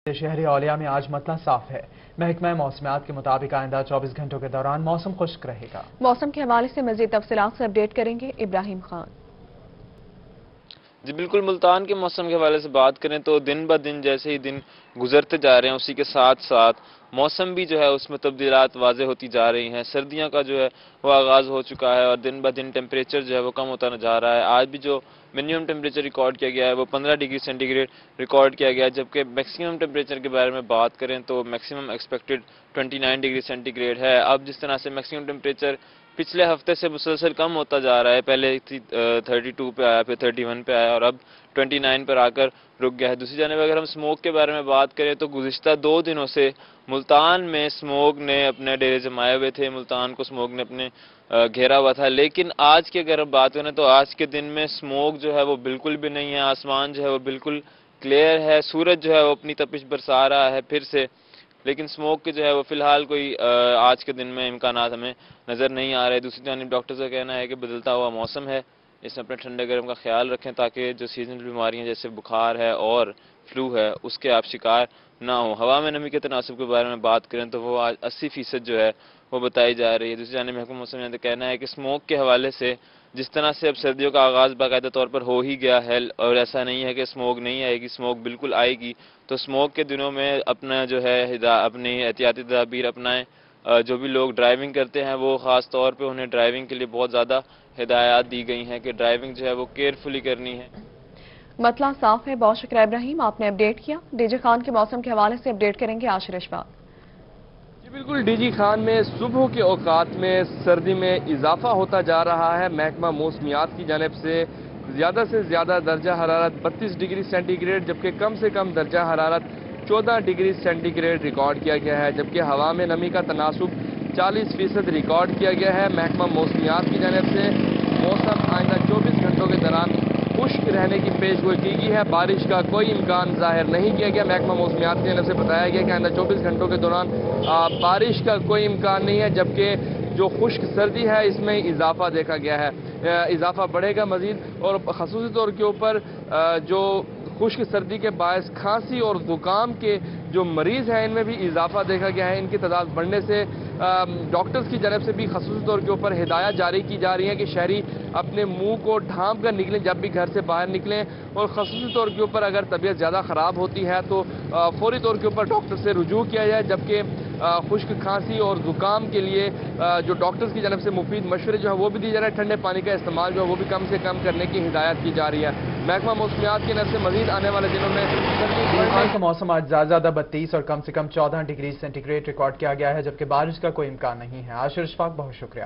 شہر اولیاء میں آج مطلع صاف ہے۔ محکمہ موسمیات کے مطابق آئندہ 24 گھنٹوں کے دوران موسم خشک رہے گا۔ موسم کے حوالے سے مزید تفصیلات سے اپڈیٹ کریں گے ابراہیم خان۔ جی بالکل، ملتان کے موسم کے حوالے سے بات کریں تو دن بہ دن جیسے ہی دن گزرتے جا رہے ہیں اسی کے ساتھ ساتھ موسم بھی جو ہے اس میں تبدیلات واضح ہوتی جا رہی ہیں۔ سردیاں کا جو ہے وہ آغاز ہو چکا ہے اور دن بہ دن ٹیمپریچر جو ہے وہ کم ہوتا جا رہا ہے۔ آج بھی جو منیمم ٹیمپریچر ریکارڈ کیا گیا ہے وہ 15 ڈگری سینٹی گریڈ ریکارڈ کیا گیا ہے، جبکہ میکسیمم ٹیمپریچر کے بارے میں بات کریں تو maximum expected 29 degree centigrade ہے۔ اب جس طرح سے میکسیمم ٹیمپریچر پچھلے ہفتے سے مسلسل کم ہوتا جا رہا ہے، پہلے 32 پہ آیا، پھر 31 پہ آیا اور اب 29 پر آ کر رک گیا ہے۔ دوسری جانب اگر ہم سموک کے بارے میں بات کریں تو گزشتہ 2 دنوں سے ملتان میں سموک نے اپنے ڈیرے جمائے ہوئے تھے، ملتان کو سموک نے اپنے گھیرا ہوا تھا، لیکن آج کی اگر بات کریں تو آج کے دن میں سموک جو ہے وہ بالکل بھی نہیں ہے۔ آسمان جو ہے وہ بالکل کلیئر ہے، سورج جو ہے وہ اپنی تپش برسا رہا ہے پھر سے، لیکن سموک کے جو ہے وہ فی الحال کوئی آج کے دن میں امکانات ہمیں نظر نہیں آ رہے۔ دوسری جانب ڈاکٹرز کا کہنا ہے کہ بدلتا ہوا موسم ہے، اس میں اپنے ٹھنڈے گرم کا خیال رکھیں تاکہ جو سیزنل بیماریاں جیسے بخار ہے اور فلو ہے اس کے آپ شکار نہ ہوں۔ ہوا میں نمی کے تناسب کے بارے میں بات کریں تو وہ آج 80% جو ہے وہ بتائی جا رہی ہے۔ دوسری جانب محکمہ موسمیات کا کہنا ہے کہ سموک کے حوالے سے جس طرح سے اب سردیوں کا آغاز باقاعدہ طور پر ہو ہی گیا ہے اور ایسا نہیں ہے کہ سموک نہیں آئے گی، سموک بالکل آئے گی، تو سموک کے دنوں میں اپنا جو ہے اپنی احتیاطی تدابیر اپنائیں۔ جو بھی لوگ ڈرائیونگ کرتے ہیں وہ خاص طور پہ انہیں ڈرائیونگ کے لیے بہت زیادہ ہدایات دی گئی ہیں کہ ڈرائیونگ جو ہے وہ کیئرفلی کرنی ہے۔ مطلع صاف ہے، بہت شکریہ ابراہیم، آپ نے اپڈیٹ کیا۔ ڈی جی خان کے موسم کے حوالے سے اپڈیٹ کریں گے عاشر اشفاق۔ جی بالکل، ڈی جی خان میں صبح کے اوقات میں سردی میں اضافہ ہوتا جا رہا ہے۔ محکمہ موسمیات کی جانب سے زیادہ درجہ حرارت 32 ڈگری سینٹی گریڈ جبکہ کم سے کم درجہ حرارت 14 ڈگری سینٹی گریڈ ریکارڈ کیا گیا ہے، جبکہ ہوا میں نمی کا تناسب 40% ریکارڈ کیا گیا ہے۔ محکمہ موسمیات کی جانب سے موسم آئندہ 24 گھنٹوں کے دوران خشک رہنے کی پیشگوئی کی گئی ہے، بارش کا کوئی امکان ظاہر نہیں کیا گیا۔ محکمہ موسمیات کی جانب سے بتایا گیا کہ آئندہ 24 گھنٹوں کے دوران بارش کا کوئی امکان نہیں ہے، جبکہ جو خشک سردی ہے اس میں اضافہ دیکھا گیا ہے، اضافہ بڑھے گا مزید، اور خصوصی طور کے اوپر جو خشک سردی کے باعث کھانسی اور زکام کے جو مریض ہیں ان میں بھی اضافہ دیکھا گیا ہے۔ ان کی تعداد بڑھنے سے ڈاکٹرز کی جانب سے بھی خصوصی طور کے اوپر ہدایات جاری کی جا رہی ہیں کہ شہری اپنے منہ کو ڈھانپ کر نکلیں جب بھی گھر سے باہر نکلیں، اور خصوصی طور کے اوپر اگر طبیعت زیادہ خراب ہوتی ہے تو فوری طور کے اوپر ڈاکٹر سے رجوع کیا جائے، جبکہ خشک کھانسی اور زکام کے لیے جو ڈاکٹرز کی جانب سے مفید مشورے جو ہے وہ بھی دی جا رہے ہیں۔ ٹھنڈے پانی کا استعمال جو ہے وہ بھی کم سے کم کرنے کی ہدایت کی جا رہی ہے۔ محکمہ موسمیات کی جانب سے مزید آنے والے دنوں میں کا موسم آج زیادہ 32 اور کم سے کم 14 ڈگری سینٹی گریڈ ریکارڈ کیا گیا ہے، جبکہ بارش کا کوئی امکان نہیں ہے۔ عاشر اشفاق، بہت شکریہ۔